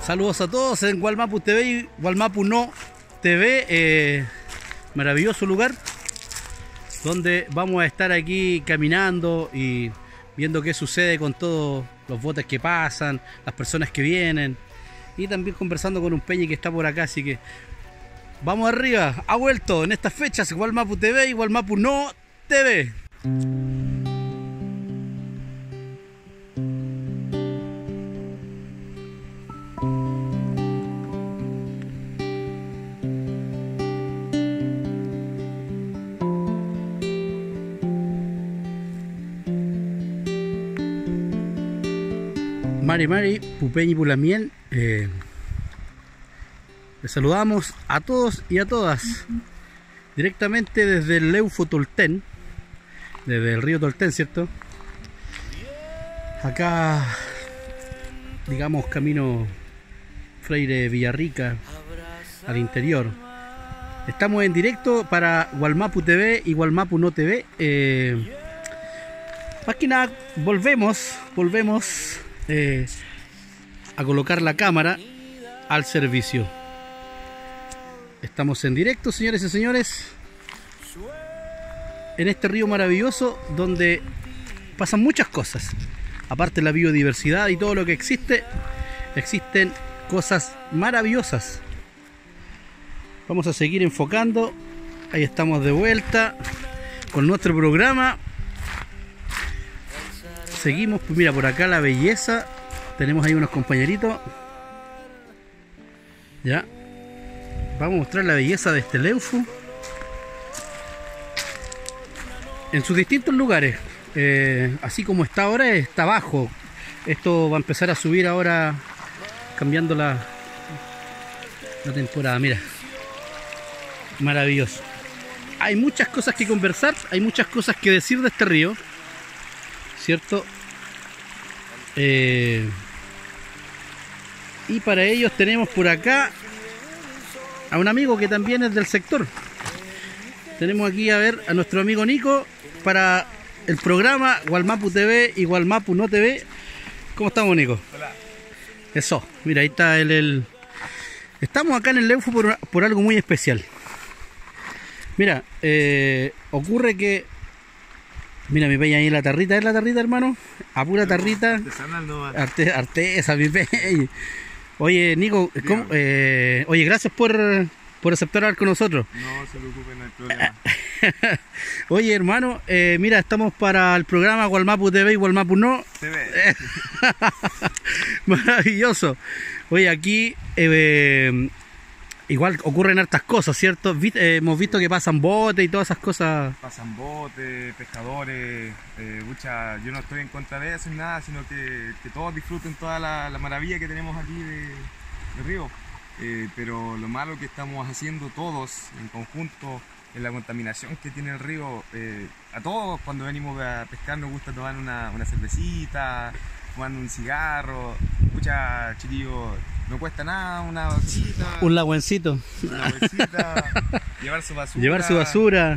Saludos a todos en Wallmapu TV y Wallmapu No TV. Maravilloso lugar donde vamos a estar aquí caminando y viendo qué sucede con todos los botes que pasan, las personas que vienen, y también conversando con un peñi que está por acá. Así que vamos arriba. Ha vuelto en estas fechas Wallmapu TV y Wallmapu No TV. Mari Mari, Pupeñi Pulamien, les saludamos a todos y a todas directamente desde el Leufu Tolten, desde el río Tolten, ¿cierto? Acá, digamos, camino Freire Villarrica al interior. Estamos en directo para Wallmapu TV y Wallmapu No TV. Más que nada, volvemos a colocar la cámara al servicio. Estamos en directo, señores y señores, en este río maravilloso donde pasan muchas cosas. Aparte de la biodiversidad y todo lo que existe, existen cosas maravillosas. Vamos a seguir enfocando. Ahí estamos de vuelta con nuestro programa. Seguimos, pues mira, por acá la belleza. Tenemos ahí unos compañeritos. Ya. Vamos a mostrar la belleza de este Leufu en sus distintos lugares. Así como está ahora, está abajo. Esto va a empezar a subir ahora, cambiando la temporada. Mira, maravilloso. Hay muchas cosas que conversar, hay muchas cosas que decir de este río, ¿cierto? Y para ellos tenemos por acá a un amigo que también es del sector. Tenemos aquí a ver a nuestro amigo Nico para el programa Wallmapu TV y Wallmapu No TV. ¿Cómo estamos, Nico? Hola. Eso, mira, ahí está Estamos acá en el Leufu por algo muy especial. Mira, ocurre que... Mira mi peña ahí, la tarrita, ¿es la tarrita, hermano? A pura tarrita. Artesanal no va. Artesa, mi peña. Oye, Nico, oye, gracias por aceptar hablar con nosotros. No se preocupen, no hay problema. Oye, hermano, mira, estamos para el programa Wallmapu TV y Wallmapu No TV. Maravilloso. Oye, aquí igual ocurren hartas cosas, ¿cierto? Hemos visto que pasan botes y todas esas cosas. Pasan botes, pescadores, yo no estoy en contra de eso ni nada, sino que todos disfruten toda la maravilla que tenemos aquí de río. Pero lo malo que estamos haciendo todos en conjunto es la contaminación que tiene el río. A todos cuando venimos a pescar nos gusta tomar una cervecita, fumar un cigarro. Mucha, chiquillos, no cuesta nada, una bolsita, Un lagüencito. una bolsita, llevar su basura. Llevar su basura.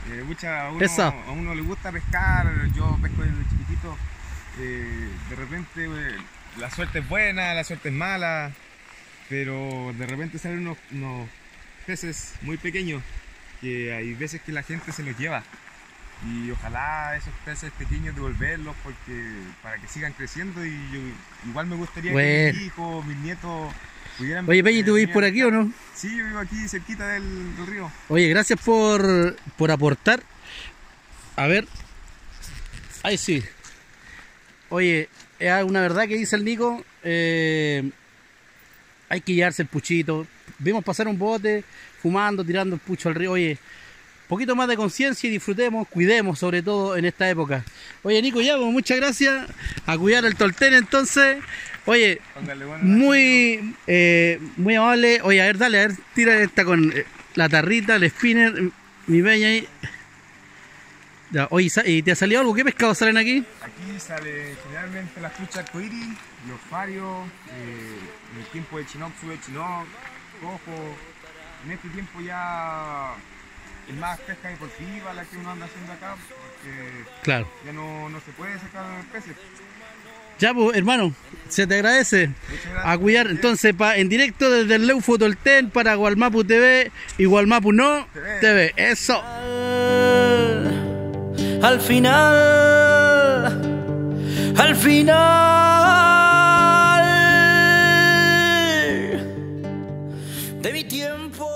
A uno le gusta pescar, yo pesco desde chiquitito. De repente la suerte es buena, la suerte es mala, pero de repente salen unos peces muy pequeños que hay veces que la gente se los lleva. Y ojalá esos peces pequeños devolverlos para que sigan creciendo, y igual me gustaría que mis hijos, mis nietos pudieran... Oye, Peñi, ¿tú vivís por aquí o no? Sí, yo vivo aquí cerquita del río. Oye, gracias por aportar. A ver. Ahí sí. Oye, es una verdad que dice el Nico. Hay que llevarse el puchito. Vimos pasar un bote fumando, tirando el pucho al río. Oye, poquito más de conciencia y disfrutemos, cuidemos sobre todo en esta época. Oye, Nico, ya, pues, muchas gracias. A cuidar el Tolten entonces. Oye, muy amable. Oye, a ver, tira esta con la tarrita, el spinner, mi peña ahí. Ya, oye, ¿y te ha salido algo? ¿Qué pescados salen aquí? Aquí sale generalmente la trucha arcoíris, los farios, en el tiempo de chinook sube chinook, cojo. En este tiempo ya es más pesca deportiva la que uno anda haciendo acá, porque claro, ya no se puede sacar peces. Ya, pues, hermano, se te agradece. A cuidar, entonces, en directo desde el Leu Fotolten para Gualmapu TV y Gualmapu No TV. Eso. Al final de mi tiempo.